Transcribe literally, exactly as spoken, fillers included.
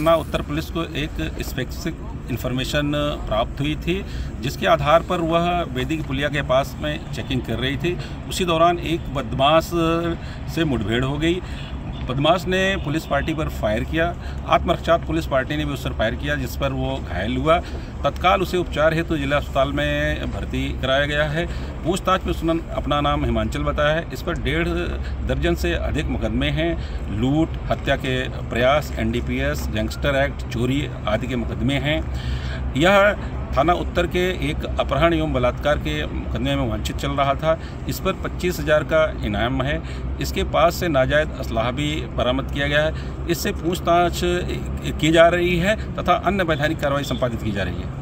थाना उत्तर पुलिस को एक स्पेसिफिक इन्फॉर्मेशन प्राप्त हुई थी, जिसके आधार पर वह बेदी की पुलिया के पास में चेकिंग कर रही थी। उसी दौरान एक बदमाश से मुठभेड़ हो गई। बदमाश ने पुलिस पार्टी पर फायर किया। आत्मरक्षार्थ पुलिस पार्टी ने भी उस पर फायर किया, जिस पर वो घायल हुआ। तत्काल उसे उपचार हेतु तो जिला अस्पताल में भर्ती कराया गया है। पूछताछ में उसने अपना नाम हिमांचल बताया है। इस पर डेढ़ दर्जन से अधिक मुकदमे हैं। लूट, हत्या के प्रयास, N D P S, gangster act, चोरी आदि के मुकदमे हैं। यह थाना उत्तर के एक अपहरण एवं बलात्कार के मुकदमे में वांछित चल रहा था। इस पर पच्चीस हज़ार का इनाम है। इसके पास से नाजायज़ असलाह भी बरामद किया गया है। इससे पूछताछ की जा रही है तथा अन्य वैधानिक कार्रवाई संपादित की जा रही है।